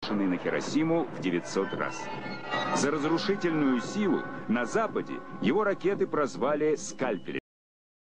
брошенный на Хиросиму в 900 раз. За разрушительную силу на Западе его ракеты прозвали «Скальпелем».